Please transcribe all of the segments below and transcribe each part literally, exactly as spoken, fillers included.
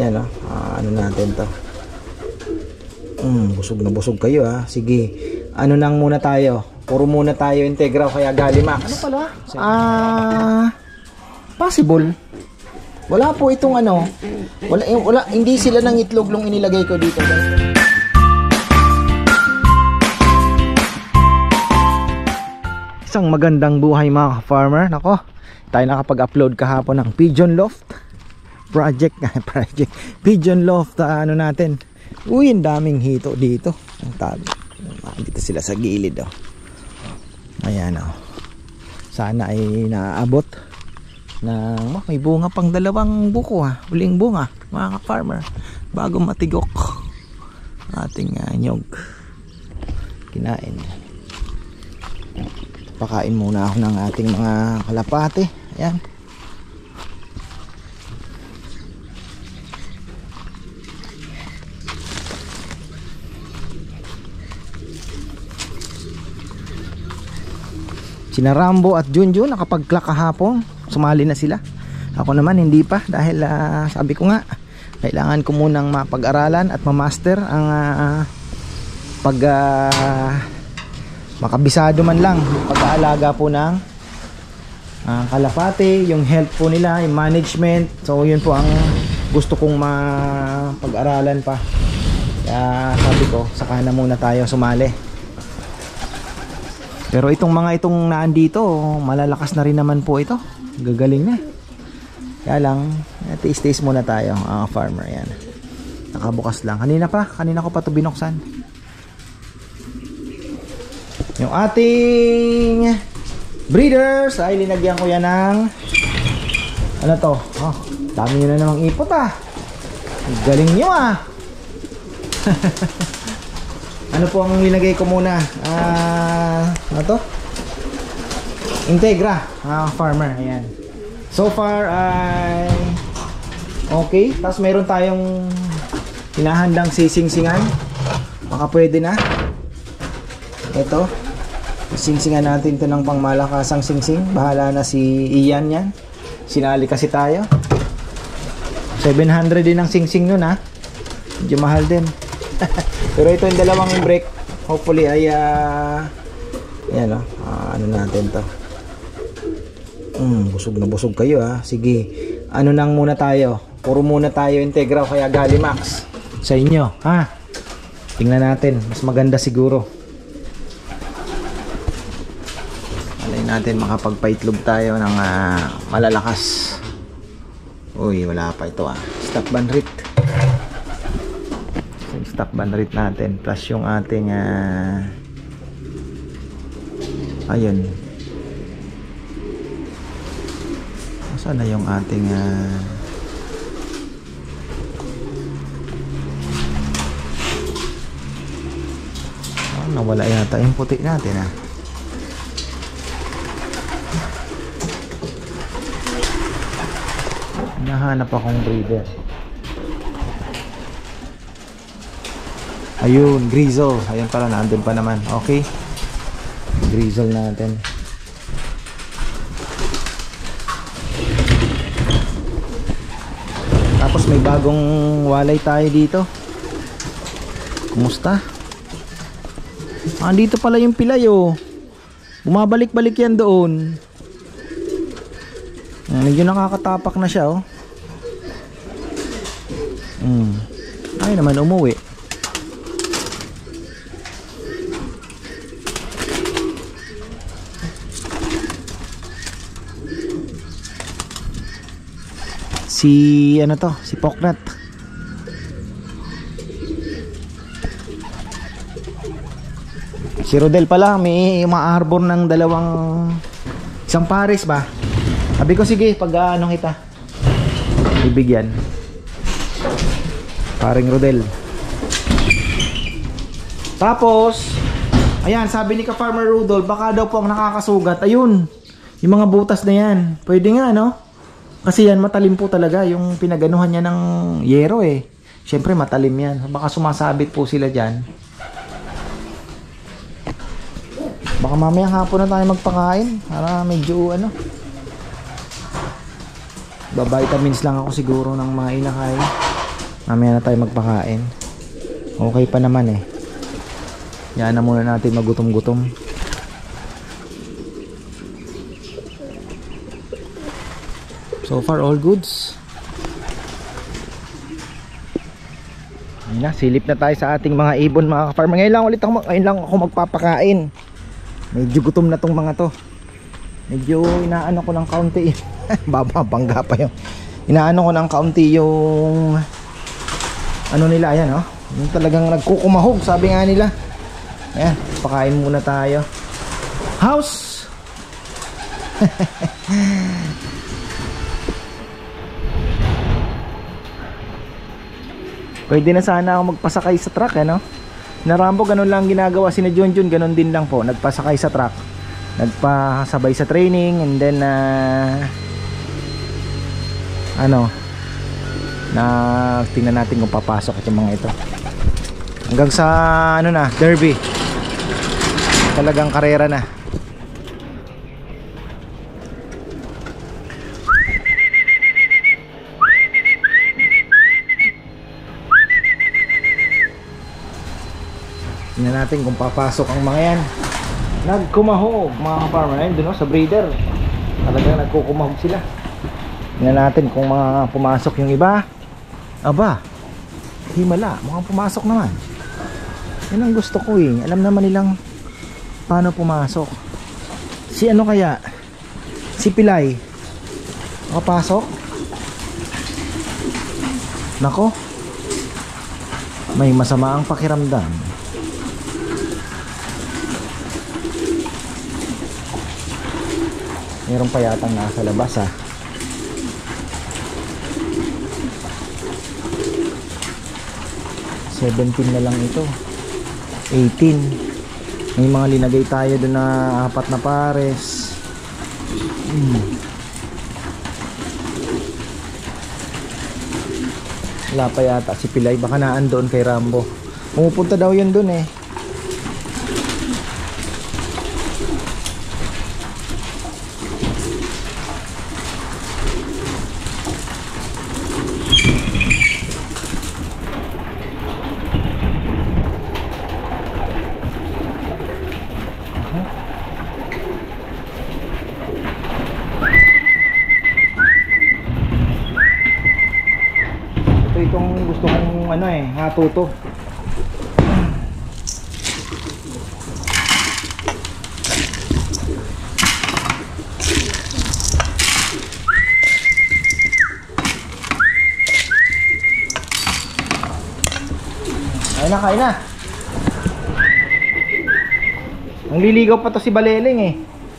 Ayan o, uh, ano natin to. Mm, busog na busog kayo ha. Sige, ano nang muna tayo? Puro muna tayo Integra o kaya Gallimax. Ano pala? Ah, uh, possible. Wala po itong ano. Wala, wala, hindi sila nang itlog nung inilagay ko dito. Isang magandang buhay mga farmer. Nako, tayo nakapag-upload kahapon ng Pigeon Loft project. project Pigeon Loft, uh, ano natin. Uy, ang daming hito dito. Ang tabi. Dito sila sa gilid oh. Ayan oh. Sana ay naaabot na oh, may bunga pang dalawang buko ha. Uling bunga mga ka-farmer bago matigok ating uh, nyog. Kinain. Pakain muna ako ng ating mga kalapate. Ayan. Sina Rambo at Junjun nakapag-clock kahapon, sumali na sila. Ako naman hindi pa dahil uh, sabi ko nga kailangan ko munang mapag-aralan at ma-master ang uh, pag uh, makabisado man lang pag-aalaga po ng uh, kalapate, yung health po nila, yung management. So yun po ang gusto kong mapag-aralan pa. Kaya sabi ko saka na muna tayo sumali. Pero itong mga itong naandito, malalakas na rin naman po ito. Gagaling na. Kaya lang, tiis-tiis muna tayo, ang uh, farmer. Yan. Nakabukas lang. Kanina pa, kanina ko pa ito binuksan. Yung ating breeders, ay linagyan ko yan ng ano to? Oh, dami nyo na namang ipot ah. Galing nyo ah. Ano po ang linagay ko muna? Ah, uh, ano to? Integra, ah, farmer. Ayan. So far ay okay. Tapos meron tayong hinahandang sisingsingan. Baka pwede na. Ito. Singsingan natin to ng pangmalakasang singsing. Bahala na si Ian yan. Sinali kasi tayo. seven hundred din ang singsing nun ha. Medyo mahal din. Pero ito yung dalawang break. Hopefully ay uh, yan o, uh, ano natin to. mm, Busog na busog kayo ha. Sige, ano nang muna tayo? Puro muna tayo Integra o kaya Gallimax sa inyo ha. Tingnan natin, mas maganda siguro. Alay natin makapagpaitlog tayo ng uh, malalakas. Uy, wala pa ito ah. Stock banrit. Stock banrit natin plus yung ating uh, ayun, saan na yung ating uh, oh, nawala yata yung puti natin ah. Nahanap akong breeder. Ayun, grizzle. Ayun pala, nandun pa naman. Okay. Grizzle natin. Tapos may bagong walay tayo dito. Kumusta? Ah, dito pala yung pilay oh. Bumabalik-balik yan doon. Medyo nakakatapak na siya oh. Hmm. Ay naman umuwi. Si ano to, si Poknat. Si Rodel pala may ma-arbor ng dalawang isang pares ba. Sabi ko sige, pag uh, anong kita ibigyan. Paring Rodel. Tapos ayan, sabi ni ka-farmer Rudolph, baka daw po ang nakakasugat. Ayun, yung mga butas na yan. Pwede nga no? Kasi yan matalim po talaga yung pinaganuhan niya ng yero eh. Syempre matalim yan. Baka sumasabit po sila dyan. Baka mamayang hapon na tayo magpakain para medyo ano, ba-vitamins lang ako siguro ng mga inakay. Mamaya na tayo magpakain. Okay pa naman eh. Yan na muna natin magutom-gutom. So far all goods. Ayun na, silip na tayo sa ating mga ibon mga ka-farmer. Ngayon lang ulit ako, ngayon lang ako magpapakain. Medyo gutom na tong mga to. Medyo inaano ko ng kaunti. Bababangga pa yung inaano ko ng kaunti yung ano nila, ayan oh. Yung talagang nagkukumahog, sabi nga nila. Ayan, pakain muna tayo. House! Pwede na sana ako magpasakay sa truck, ano? Na Rambo, ganun lang ginagawa si na John John, ganun din lang po. Nagpasakay sa truck. Nagpasabay sa training, and then uh, ano, na tingnan natin kung papasok at yung mga ito. Hanggang sa ano na, derby. Talagang karera na. Tingnan natin kung papasok ang mga yan. Nagkumahog mga ka-farmer. Ayun dun, no, sa breeder. Talagang nagkukumahog sila. Tingnan natin kung mga pumasok yung iba. Aba, himala, mukhang pumasok naman. Yan ang gusto ko eh. Alam naman nilang paano pumasok. Si ano kaya? Si Pilay makapasok? Nako, may masama ang pakiramdam. Meron pa yatang nasa labas ah. seventeen na lang ito. eighteen. May mga linagay tayo doon na apat na pares. Hmm. Wala pa yata si Pilay. Baka naan doon kay Rambo. Pumupunta daw yun doon eh. Itong gusto kong ano eh, hatuto. Kain na, kain na. Ang liligaw pa to si Baleleng eh.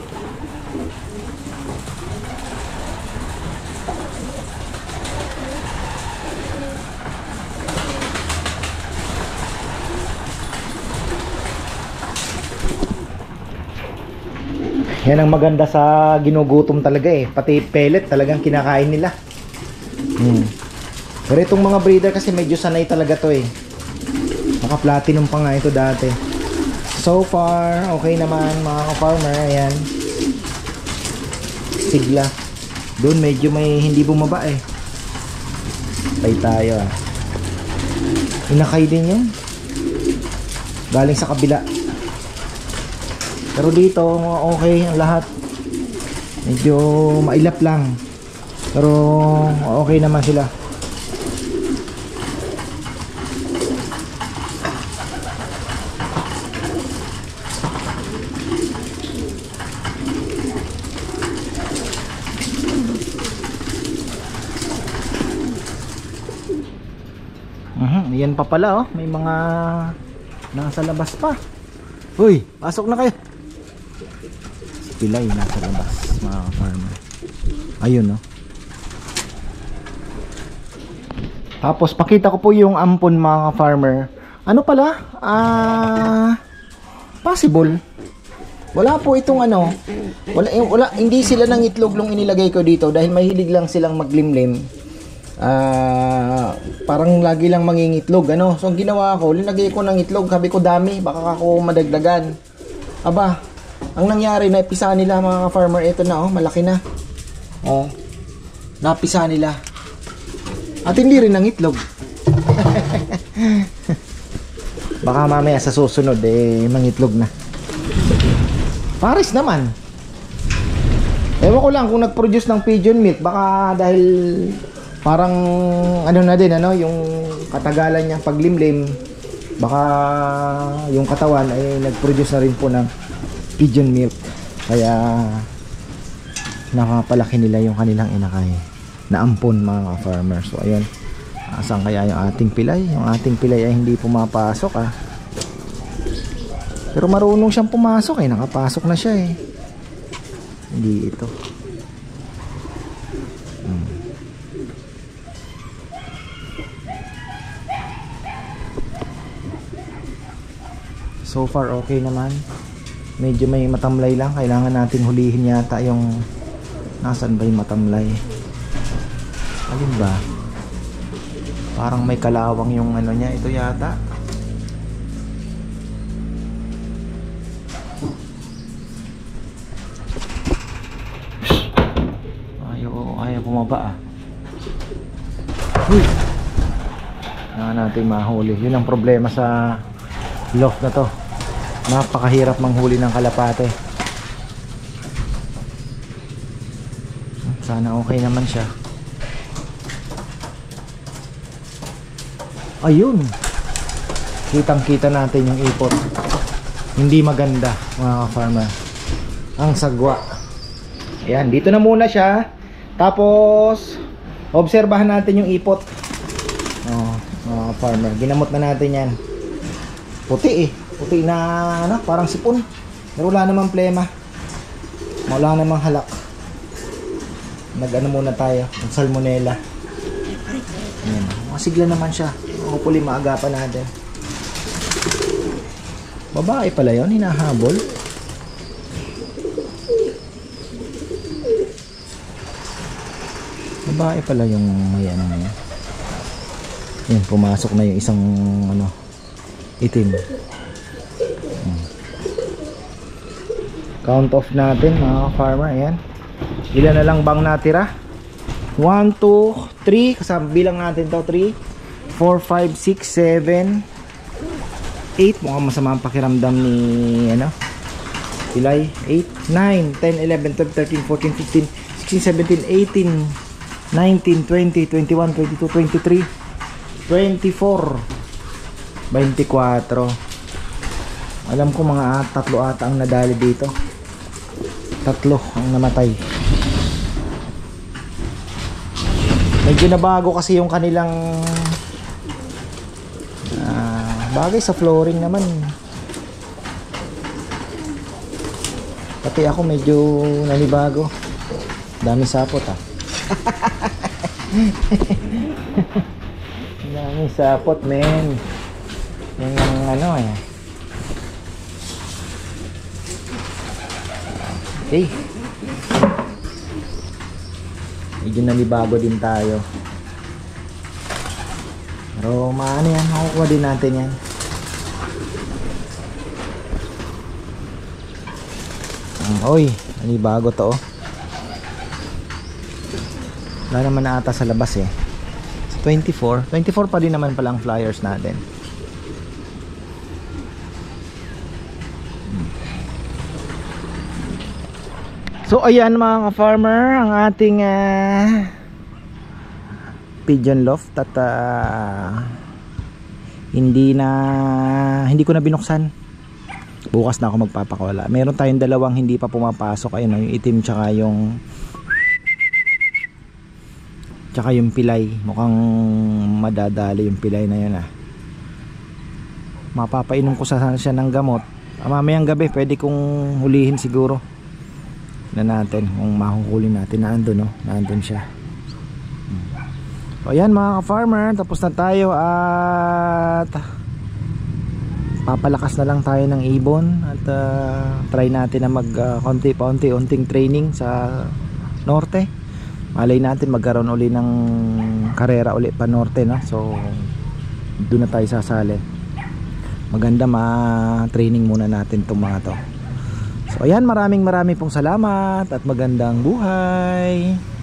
Yan ang maganda sa ginugutom talaga eh. Pati pellet talagang kinakain nila. Hmm. Pero itong mga breeder kasi medyo sanay talaga to eh. Maka platinum pa nga ito dati. So far, okay naman mga ka-farmer. Ayan. Sigla. Doon medyo may hindi bumaba eh. Patay tayo ah. Inakay din yun. Galing sa kabila. Pero dito okay ang lahat. Medyo mailap lang. Pero okay naman sila. Uh-huh, yan pa pala oh. May mga nasa labas pa. Uy, pasok na kayo. Pilay nasa labas mga farmer. Ayun no. Tapos pakita ko po yung ampon mga farmer. Ano pala? Ah, possible. Wala po itong ano. Wala, wala hindi sila ng itlog long inilagay ko dito dahil mahilig lang silang maglimlim. Ah, parang lagi lang mangingitlog ano. So ang ginawa ko, linagay ko ng itlog, sabi ko dami, baka ako madagdagan. Aba, ang nangyari, naipisa nila mga farmer, ito na oh, malaki na. Oh. Napisa nila. At hindi rin ng itlog. Baka mamaya sa susunod eh mangitlog na. Pares naman. Ewan ko lang kung nag-produce ng pigeon meat, baka dahil parang ano na din ano, yung katagalan niyang paglimlim, baka yung katawan ay nag-produce na rin po ng pigeon milk. Kaya nakapalaki nila yung kanilang inakay na ampon, mga farmers. So ayun, asan kaya yung ating pilay? Yung ating pilay ay hindi pumapasok ah. Pero marunong siyang pumasok eh, nakapasok na siya eh. Hindi ito. Hmm. So far okay naman. Medyo may matamlay lang, kailangan nating hulihin yata yung nasaan ba yung matamlay. Alin ba? Parang may kalawang yung ano niya, ito yata. Ayaw, ayaw bumaba ah. Uy! Kailangan natin mahuli. Yun ang problema sa loft na to. Napakahirap manghuli ng kalapate. Sana okay naman siya. Ayun, kitang kita natin yung ipot. Hindi maganda, mga ka-farmer. Ang sagwa. Ayan, dito na muna siya. Tapos obserbahan natin yung ipot. Oh, mga ka-farmer, ginamot na natin yan. Puti eh, puti na ano, parang sipon. Pero wala namang plema, wala namang halak. Nag-ano muna tayo, ng salmonella. Ayan, masigla naman siya. Hopefully maagapan natin. Babae pala yun, hinahabol. Babae pala yung may ano na yan. Yan, pumasok na yung isang ano, itim. Hmm. Count off natin, mga farmer. Ayan, ilan na lang bang natira? one, two, three. Kasama bilang natin to, three, four, five, six, seven, eight. Mukhang masama ang pakiramdam ni ano, pilay. Eight, nine, ten, eleven, twelve, thirteen, fourteen, fifteen, sixteen, seventeen, eighteen, nineteen, twenty, twenty-one, twenty-two, twenty-three, twenty-four, twenty-four. Alam ko mga tatlo ata ang nadali dito. Tatlo ang namatay. Medyo nabago kasi yung kanilang uh, bagay sa flooring naman. Pati ako medyo nanibago. Dami sapot ah. Dami sapot, men. Yung ano eh. Okay. Medyo nanibago din tayo. Pero maano yan, makukuha din natin yan. Oy, nanibago to oh. Wala naman na ata sa labas eh. twenty-four, twenty-four pa din naman pala ang flyers natin. So ayan mga ka-farmer, ang ating uh, pigeon loft at uh, hindi na hindi ko na binuksan. Bukas na ako magpapakawala. Meron tayong dalawang hindi pa pumapasok, ayun, yung itim tsaka yung tsaka yung pilay. Mukhang madadali yung pilay na yun ah. Mapapainom ko sa siya ng gamot. Ah, mamayang gabi pwede kong hulihin siguro na natin kung mahuhuli natin. Naandun no, naandun siya. So ayan mga ka-farmer, tapos na tayo at papalakas na lang tayo ng ibon at uh, try natin na mag uh, konti pa unti-unting training sa norte. Malay natin magkaroon uli ng karera uli pa norte no? So doon na tayo sasali. Maganda ma-training muna natin itong mga to. So ayan, maraming maraming pong salamat at magandang buhay.